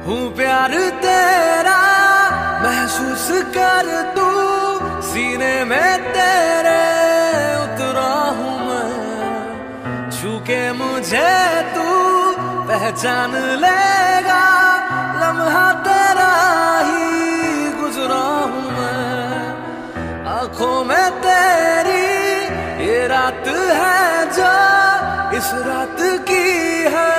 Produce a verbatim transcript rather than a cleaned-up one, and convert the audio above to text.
हूँ प्यार तेरा महसूस कर तू, सीने में तेरे उतरा हूँ मैं। छू के मुझे तू पहचान लेगा, लम्हा तेरा ही गुजरा हूँ मैं। आँखों में तेरी ये रात है जो इस रात की है